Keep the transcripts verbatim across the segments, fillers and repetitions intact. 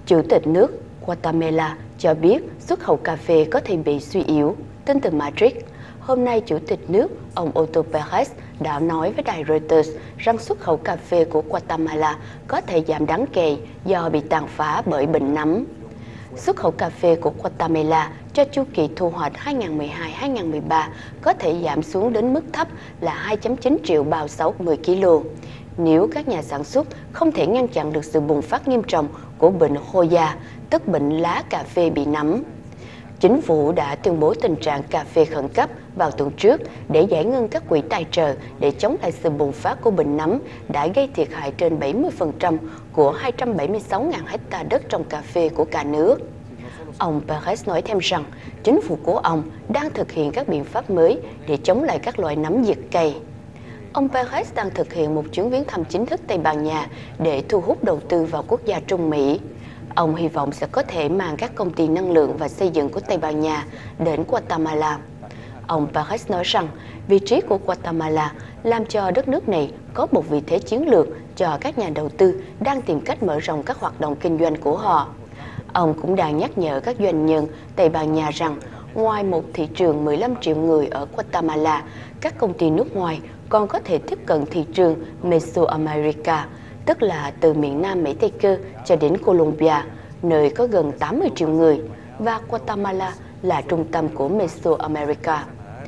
Chủ tịch nước Guatemala cho biết xuất khẩu cà phê có thể bị suy yếu. Tin từ Madrid, hôm nay Chủ tịch nước ông Otto Pérez đã nói với đài Reuters rằng xuất khẩu cà phê của Guatemala có thể giảm đáng kể do bị tàn phá bởi bệnh nấm. Xuất khẩu cà phê của Guatemala cho chu kỳ thu hoạch hai nghìn không trăm mười hai hai nghìn không trăm mười ba có thể giảm xuống đến mức thấp là hai phẩy chín triệu bao sáu mươi ki lô. Nếu các nhà sản xuất không thể ngăn chặn được sự bùng phát nghiêm trọng của bệnh Hoya, tức bệnh lá cà phê bị nấm. Chính phủ đã tuyên bố tình trạng cà phê khẩn cấp vào tuần trước để giải ngân các quỹ tài trợ để chống lại sự bùng phát của bệnh nấm đã gây thiệt hại trên bảy mươi phần trăm của hai trăm bảy mươi sáu nghìn hecta đất trồng cà phê của cả nước. Ông Pérez nói thêm rằng chính phủ của ông đang thực hiện các biện pháp mới để chống lại các loại nấm diệt cây. Ông Pérez đang thực hiện một chuyến viếng thăm chính thức Tây Ban Nha để thu hút đầu tư vào quốc gia Trung Mỹ. Ông hy vọng sẽ có thể mang các công ty năng lượng và xây dựng của Tây Ban Nha đến Guatemala. Ông Pérez nói rằng vị trí của Guatemala làm cho đất nước này có một vị thế chiến lược cho các nhà đầu tư đang tìm cách mở rộng các hoạt động kinh doanh của họ. Ông cũng đang nhắc nhở các doanh nhân Tây Ban Nha rằng ngoài một thị trường mười lăm triệu người ở Guatemala, các công ty nước ngoài còn có thể tiếp cận thị trường Mesoamerica, tức là từ miền Nam Mỹ Tây Cơ cho đến Colombia, nơi có gần tám mươi triệu người, và Guatemala là trung tâm của Mesoamerica.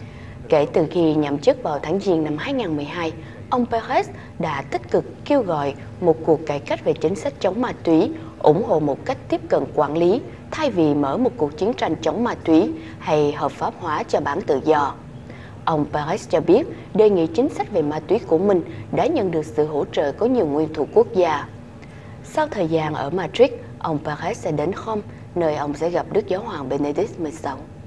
Kể từ khi nhậm chức vào tháng Giêng năm hai nghìn không trăm mười hai, ông Pérez đã tích cực kêu gọi một cuộc cải cách về chính sách chống ma túy, ủng hộ một cách tiếp cận quản lý thay vì mở một cuộc chiến tranh chống ma túy hay hợp pháp hóa cho bán tự do. Ông Pérez cho biết đề nghị chính sách về ma túy của mình đã nhận được sự hỗ trợ của nhiều nguyên thủ quốc gia. Sau thời gian ở Madrid, ông Pérez sẽ đến Rome, nơi ông sẽ gặp Đức Giáo hoàng Benedict mười sáu.